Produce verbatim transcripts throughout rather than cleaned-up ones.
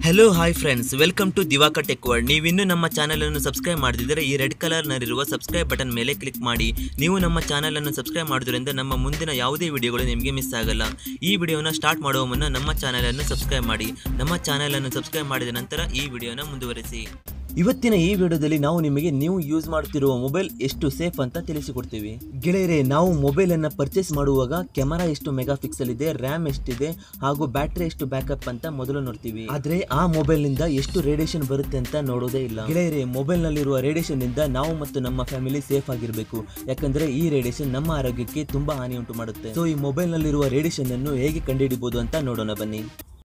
Hello hi friends, welcome to Diwakar tech world. ನೀವಿನ್ನೂ ನಮ್ಮ ಚಾನಲನ್ನು ಸಬ್ಸ್ಕ್ರೈಬ್ ಮಾಡದಿದ್ದರೆ ಈ ರೆಡ್ ಕಲರ್ನಲ್ಲಿರುವ ಸಬ್ಸ್ಕ್ರೈಬ್ ಬಟನ್ ಮೇಲೆ ಕ್ಲಿಕ್ ಮಾಡಿ. ನೀವು ನಮ್ಮ ಚಾನಲನ್ನು ಸಬ್ಸ್ಕ್ರೈಬ್ ಮಾಡೋದ್ರಿಂದ ನಮ್ಮ ಮುಂದಿನ ಯಾವುದೇ ವಿಡಿಯೋಗಳು ನಿಮಗೆ ಮಿಸ್ ಆಗಲ್ಲ. ಈ ವಿಡಿಯೋನ ಸ್ಟಾರ್ಟ್ ಮಾಡುವ ಮುನ್ನ ನಮ್ಮ ಚಾನಲನ್ನು ಸಬ್ಸ್ಕ್ರೈಬ್ ಮಾಡಿ. ನಮ್ಮ ಚಾನಲನ್ನು ಸಬ್ಸ್ಕ್ರೈಬ್ ಮಾಡಿದ ನಂತರ ಈ ವಿಡಿಯೋನ ಮುಂದುವರಿಸಿ. ಇವತ್ತಿನ ಈ ವಿಡಿಯೋದಲ್ಲಿ ನಾವು ನಿಮಗೆ ನೀವು ಯೂಸ್ ಮಾಡ್ತಿರುವ ಮೊಬೈಲ್ ಎಷ್ಟು ಸೇಫ್ ಅಂತ ತಿಳಿಸಿಕೊಡ್ತೀವಿ. ಗೆಳೆಯರೆ, ನಾವು ಮೊಬೈಲನ್ನು ಪರ್ಚೇಸ್ ಮಾಡುವಾಗ ಕ್ಯಾಮರಾ ಎಷ್ಟು ಮೆಗಾ ಪಿಕ್ಸೆಲ್ ಇದೆ, ರ್ಯಾಮ್ ಎಷ್ಟಿದೆ ಹಾಗೂ ಬ್ಯಾಟ್ರಿ ಎಷ್ಟು ಬ್ಯಾಕಪ್ ಅಂತ ಮೊದಲು ನೋಡ್ತೀವಿ. ಆದ್ರೆ ಆ ಮೊಬೈಲ್ ನಿಂದ ಎಷ್ಟು ರೇಡಿಯೇಷನ್ ಬರುತ್ತೆ ಅಂತ ನೋಡೋದೇ ಇಲ್ಲ. ಗೆಳೆಯರೆ, ಮೊಬೈಲ್ ನಲ್ಲಿರುವ ರೇಡಿಯೇಷನ್ ನಿಂದ ನಾವು ಮತ್ತು ನಮ್ಮ ಫ್ಯಾಮಿಲಿ ಸೇಫ್ ಆಗಿರಬೇಕು. ಯಾಕಂದ್ರೆ ಈ ರೇಡಿಯೇಷನ್ ನಮ್ಮ ಆರೋಗ್ಯಕ್ಕೆ ತುಂಬಾ ಹಾನಿ ಉಂಟು ಮಾಡುತ್ತೆ. ಸೊ ಈ ಮೊಬೈಲ್ ನಲ್ಲಿರುವ ರೇಡಿಯೇಷನ್ ಅನ್ನು ಹೇಗೆ ಕಂಡುಹಿಡಿಯಬಹುದು ಅಂತ ನೋಡೋಣ ಬನ್ನಿ.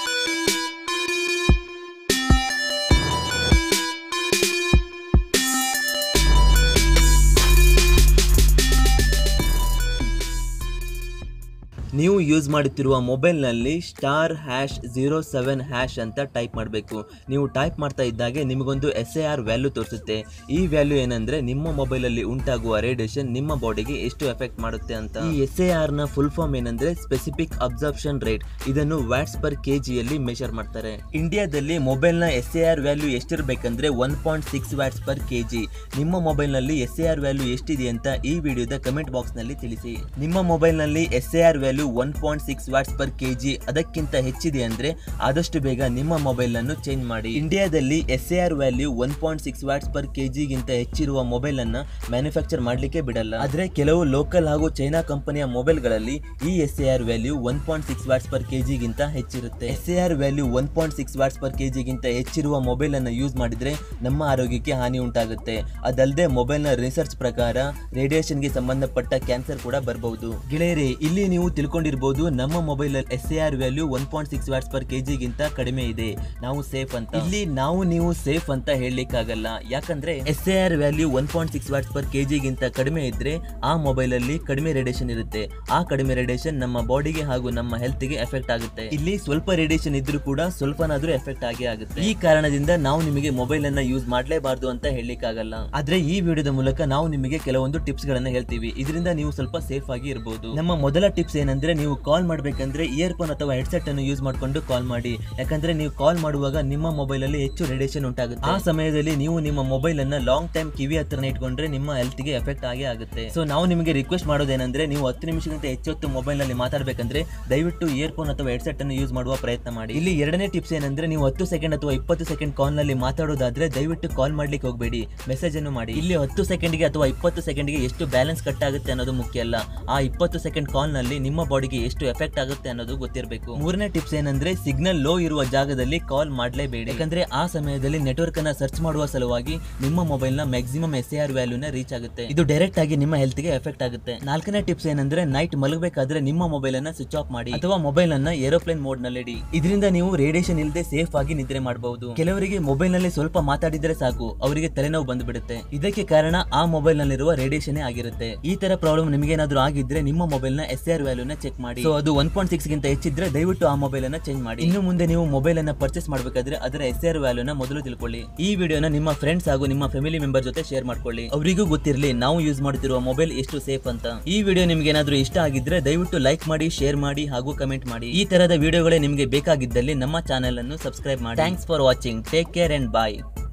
ನೀವು ಯೂಸ್ ಮಾಡುತ್ತಿರುವ ಮೊಬೈಲ್ನಲ್ಲಿ star hash zero seven hash ಅಂತ ಟೈಪ್ ಮಾಡಬೇಕು. ನೀವು ಟೈಪ್ ಮಾಡ್ತಾ ಇದ್ದಾಗೆ ನಿಮಗೊಂದು ಎಸ್ ಎ ಆರ್ ವ್ಯಾಲ್ಯೂ ತೋರಿಸುತ್ತೆ. ಈ ವ್ಯಾಲ್ಯೂ ಏನಂದ್ರೆ ನಿಮ್ಮ ಮೊಬೈಲಲ್ಲಿ ಉಂಟಾಗುವ ರೇಡಿಯೇಷನ್ ನಿಮ್ಮ ಬಾಡಿಗೆ ಎಷ್ಟು ಎಫೆಕ್ಟ್ ಮಾಡುತ್ತೆ ಅಂತ. ಈ ಎಸ್ ಎ ಆರ್ ನ ಫುಲ್ ಫಾರ್ಮ್ ಏನಂದ್ರೆ ಸ್ಪೆಸಿಫಿಕ್ ಅಬ್ಸಾರ್ಪ್ಷನ್ ರೇಟ್. ಇದನ್ನು ವ್ಯಾಟ್ಸ್ ಪರ್ ಕೆಜಿಯಲ್ಲಿ ಮೆಷರ್ ಮಾಡ್ತಾರೆ. ಇಂಡಿಯಾದಲ್ಲಿ ಮೊಬೈಲ್ ನ ಎಸ್ ಎ ಆರ್ ವ್ಯಾಲ್ಯೂ ಎಷ್ಟಿರಬೇಕಂದ್ರೆ one point six watts per KG. ನಿಮ್ಮ ಮೊಬೈಲ್ ನಲ್ಲಿ ಎಸ್ ಎ ಆರ್ ವ್ಯಾಲ್ಯೂ ಎಷ್ಟಿದೆ ಅಂತ ಈ ವಿಡಿಯೋದ ಕಮೆಂಟ್ ಬಾಕ್ಸ್ ನಲ್ಲಿ ತಿಳಿಸಿ. ನಿಮ್ಮ ಮೊಬೈಲ್ ನಲ್ಲಿ S A R value one point six watts per KG ಅದಕ್ಕಿಂತ ಹೆಚ್ಚಿದೆ ಅಂದ್ರೆ ಆದಷ್ಟು ಬೇಗ ನಿಮ್ಮ ಮೊಬೈಲ್ ಅನ್ನು ಚೇಂಜ್ ಮಾಡಿ. ಇಂಡಿಯಾದಲ್ಲಿ S A R value one point six watts per KG ಗಿಂತ ಹೆಚ್ಚಿರುವ ಮೊಬೈಲ್ ಅನ್ನ ಮ್ಯಾನುಫ್ಯಾಕ್ಚರ್ ಮಾಡ್ಲಿಕ್ಕೆ ಬಿಡಲ್ಲ. ಆದ್ರೆ ಕೆಲವು ಲೋಕಲ್ ಹಾಗೂ ಚೈನಾ ಕಂಪನಿಯ ಮೊಬೈಲ್ ಗಳಲ್ಲಿ ಈ S A R value one point six watts per KG ಗಿಂತ ಹೆಚ್ಚಿರುತ್ತೆ. S A R value one point six watts per KG ಗಿಂತ ಹೆಚ್ಚಿರುವ ಮೊಬೈಲ್ ಅನ್ನು ಯೂಸ್ ಮಾಡಿದ್ರೆ ನಮ್ಮ ಆರೋಗ್ಯಕ್ಕೆ ಹಾನಿ ಉಂಟಾಗುತ್ತೆ. ಅದಲ್ಲದೆ ಮೊಬೈಲ್ ನ ರಿಸರ್ಚ್ ಪ್ರಕಾರ ರೇಡಿಯೇಷನ್ ಗೆ ಸಂಬಂಧಪಟ್ಟ ಕ್ಯಾನ್ಸರ್ ಕೂಡ ಬರಬಹುದು. ಗೆಳೆಯರೆ, ಇಲ್ಲಿ ನೀವು ತಿಳ್ಕೊಂಡಿರಬಹುದು ನಮ್ಮ mobile S A R value one point six watts per KG ಗಿಂತ ಕಡಿಮೆ ಇದೆ, ನಾವು ಸೇಫ್ ಅಂತ. ಇಲ್ಲಿ ನಾವು ನೀವು ಸೇಫ್ ಅಂತ ಹೇಳಲಿಕ್ಕಾಗಲ್ಲ. ಯಾಕಂದ್ರೆ S A R value one point six watts per KG ಗಿಂತ ಕಡಿಮೆ ಇದ್ರೆ ಆ ಮೊಬೈಲ್ ಅಲ್ಲಿ ಕಡಿಮೆ ರೇಡಿಯೇಷನ್ ಇರುತ್ತೆ. ಆ ಕಡಿಮೆ ರೇಡಿಯೇಷನ್ ನಮ್ಮ ಬಾಡಿಗೆ ಹಾಗೂ ನಮ್ಮ ಹೆಲ್ತ್ ಗೆ ಎಫೆಕ್ಟ್ ಆಗುತ್ತೆ. ಇಲ್ಲಿ ಸ್ವಲ್ಪ ರೇಡಿಯೇಷನ್ ಇದ್ರೂ ಕೂಡ ಸ್ವಲ್ಪನಾದ್ರೂ ಎಫೆಕ್ಟ್ ಆಗೇ ಆಗುತ್ತೆ. ಈ ಕಾರಣದಿಂದ ನಾವು ನಿಮಗೆ ಮೊಬೈಲ್ ಅನ್ನ ಯೂಸ್ ಮಾಡಲೇಬಾರದು ಅಂತ ಹೇಳಲಿಕ್ಕಾಗಲ್ಲ. ಆದ್ರೆ ಈ ವಿಡಿಯೋದ ಮೂಲಕ ನಾವು ನಿಮಗೆ ಕೆಲವೊಂದು ಟಿಪ್ಸ್ ಗಳನ್ನ ಹೇಳ್ತೀವಿ. ಇದರಿಂದ ನೀವು ಸ್ವಲ್ಪ ಸೇಫ್ ಆಗಿ ಇರಬಹುದು. ನಮ್ಮ ಮೊದಲ ಟಿಪ್ಸ್ ಏನಂದ್ರೆ, ನೀವು ಕಾಲ್ ಮಾಡಬೇಕಂದ್ರೆ ಇಯರ್ಫೋನ್ ಅಥವಾ ಹೆಡ್ಸೆಟ್ ಅನ್ನು ಯೂಸ್ ಮಾಡಿಕೊಂಡು ಕಾಲ್ ಮಾಡಿ. ಯಾಕಂದ್ರೆ ನೀವು ಕಾಲ್ ಮಾಡುವಾಗ ನಿಮ್ಮ ಮೊಬೈಲ್ ಅಲ್ಲಿ ಹೆಚ್ಚು ರೇಡಿಯೇಷನ್ ಉಂಟಾಗುತ್ತೆ. ಆ ಸಮಯದಲ್ಲಿ ನೀವು ನಿಮ್ಮ ಮೊಬೈಲ್ ಅನ್ನ ಲಾಂಗ್ ಟೈಮ್ ಕಿವಿ ಹತ್ರ ಇಟ್ಕೊಂಡ್ರೆ ನಿಮ್ಮ ಹೆಲ್ತ್ ಗೆ ಎಫೆಕ್ಟ್ ಆಗೇ ಆಗುತ್ತೆ. ಸೊ ನಾವು ನಿಮಗೆ ರಿಕ್ವೆಸ್ಟ್ ಮಾಡೋದೇನಂದ್ರೆ, ನೀವು ಹತ್ತು ನಿಮಿಷಕ್ಕಿಂತ ಹೆಚ್ಚು ಮೊಬೈಲ್ ನಲ್ಲಿ ಮಾತಾಡಬೇಕಂದ್ರೆ ದಯವಿಟ್ಟು ಇಯರ್ಫೋನ್ ಅಥವಾ ಹೆಡ್ಸೆಟ್ ಅನ್ನು ಯೂಸ್ ಮಾಡುವ ಪ್ರಯತ್ನ ಮಾಡಿ. ಇಲ್ಲಿ ಎರಡನೇ ಟಿಪ್ಸ್ ಏನಂದ್ರೆ, ನೀವು ಹತ್ತು ಸೆಕೆಂಡ್ ಅಥವಾ ಇಪ್ಪತ್ತು ಸೆಕೆಂಡ್ ಕಾಲ್ ನಲ್ಲಿ ಮಾತಾಡೋದಾದ್ರೆ ದಯವಿಟ್ಟು ಕಾಲ್ ಮಾಡ್ಲಿಕ್ಕೆ ಹೋಗಬೇಡಿ, ಮೆಸೇಜ್ ಅನ್ನು ಮಾಡಿ. ಇಲ್ಲಿ ಹತ್ತು ಸೆಕೆಂಡ್ಗೆ ಅಥವಾ ಇಪ್ಪತ್ತು ಸೆಕೆಂಡ್ಗೆ ಎಷ್ಟು ಬ್ಯಾಲೆನ್ಸ್ ಕಟ್ ಆಗುತ್ತೆ ಅನ್ನೋದು ಮುಖ್ಯ ಅಲ್ಲ, ಆ ಇಪ್ಪತ್ತು ಸೆಕೆಂಡ್ ಕಾಲ್ ನಲ್ಲಿ ನಿಮ್ಮ ಬಾಡಿಗೆ ಎಷ್ಟು ಎಫೆಕ್ಟ್ ಆಗುತ್ತೆ ಅನ್ನೋದು ಗೊತ್ತಿರಬೇಕು. ಮೂರನೇ ಟಿಪ್ಸ್ ಏನಂದ್ರೆ, ಸಿಗ್ನಲ್ ಲೋ ಇರುವ ಜಾಗದಲ್ಲಿ ಕಾಲ್ ಮಾಡಲೇಬೇಡಿ. ಯಾಕಂದ್ರೆ ಆ ಸಮಯದಲ್ಲಿ ನೆಟ್ವರ್ಕ್ ಅನ್ನ ಸರ್ಚ್ ಮಾಡುವ ಸಲುವಾಗಿ ನಿಮ್ಮ ಮೊಬೈಲ್ ನ maximum S A R value ನ ರೀಚ್ ಆಗುತ್ತೆ. ಇದು ಡೈರೆಕ್ಟ್ ಆಗಿ ನಿಮ್ಮ ಹೆಲ್ತ್ ಗೆ ಎಫೆಕ್ಟ್ ಆಗುತ್ತೆ. ನಾಲ್ಕನೇ ಟಿಪ್ಸ್ ಏನಂದ್ರೆ, ನೈಟ್ ಮಲಗಬೇಕಾದ್ರೆ ನಿಮ್ಮ ಮೊಬೈಲ್ ಅನ್ನ ಸ್ವಿಚ್ ಆಫ್ ಮಾಡಿ ಅಥವಾ ಮೊಬೈಲ್ ಅನ್ನ ಏರೋಪ್ಲೇನ್ ಮೋಡ್ ನಲ್ಲಿ ಇಡಿ. ಇದರಿಂದ ನೀವು ರೇಡಿಯೇಷನ್ ಇಲ್ಲದೆ ಸೇಫ್ ಆಗಿ ನಿದ್ರೆ ಮಾಡಬಹುದು. ಕೆಲವರಿಗೆ ಮೊಬೈಲ್ ನಲ್ಲಿ ಸ್ವಲ್ಪ ಮಾತಾಡಿದ್ರೆ ಸಾಕು ಅವರಿಗೆ ತಲೆನೋವು ಬಂದ್ಬಿಡುತ್ತೆ. ಇದಕ್ಕೆ ಕಾರಣ ಆ ಮೊಬೈಲ್ ನಲ್ಲಿರುವ ರೇಡಿಯೇಷನ್ ಆಗಿರುತ್ತೆ. ಈ ತರ ಪ್ರಾಬ್ಲಮ್ ನಿಮಗೆ ಏನಾದ್ರೂ ಆಗಿದ್ರೆ ನಿಮ್ಮ ಮೊಬೈಲ್ ನ ಎಸ್ ಎ ಆರ್ ವ್ಯಾಲ್ಯೂ ನ ಚೆಕ್ ಮಾಡಿ. ಸೊ ಅದು ಒನ್ ಪಾಯಿಂಟ್ ಸಿಕ್ಸ್ ಗಿಂತ ಹೆಚ್ಚಿದ್ರೆ ದಯವಿಟ್ಟು ಆ ಮೊಬೈಲ್ ಅನ್ನ ಚೇಂಜ್ ಮಾಡಿ. ಇನ್ನು ಮುಂದೆ ನೀವು ಮೊಬೈಲ್ ಅನ್ನ ಪರ್ಚೇಸ್ ಮಾಡಬೇಕಾದ್ರೆ ಅದರ ಎಸ್ ಎ ಆರ್ ವ್ಯಾಲ್ಯೂ ನ ಮೊದಲು ತಿಳ್ಕೊಳ್ಳಿ. ಈ ವಿಡಿಯೋನ ನಿಮ್ಮ ಫ್ರೆಂಡ್ಸ್ ಹಾಗೂ ನಿಮ್ಮ ಫ್ಯಾಮಿಲಿ ಮೆಂಬರ್ ಜೊತೆ ಶೇರ್ ಮಾಡ್ಕೊಳ್ಳಿ. ಅವರಿಗೂ ಗೊತ್ತಿರಲಿ ನಾವು ಯೂಸ್ ಮಾಡುತ್ತಿರುವ ಮೊಬೈಲ್ ಎಷ್ಟು ಸೇಫ್ ಅಂತ. ಈ ವಿಡಿಯೋ ನಿಮ್ಗೆ ಏನಾದ್ರೂ ಇಷ್ಟ ಆಗಿದ್ರೆ ದಯವಿಟ್ಟು ಲೈಕ್ ಮಾಡಿ, ಶೇರ್ ಮಾಡಿ ಹಾಗೂ ಕಮೆಂಟ್ ಮಾಡಿ. ಈ ತರದ ವಿಡಿಯೋಗಳೇ ನಿಮಗೆ ಬೇಕಾಗಿದ್ದಲ್ಲಿ ನಮ್ಮ ಚಾನೆಲ್ ಅನ್ನು ಸಬ್ಸ್ಕ್ರೈಬ್ ಮಾಡಿ. Thanks for watching. Take care and bye.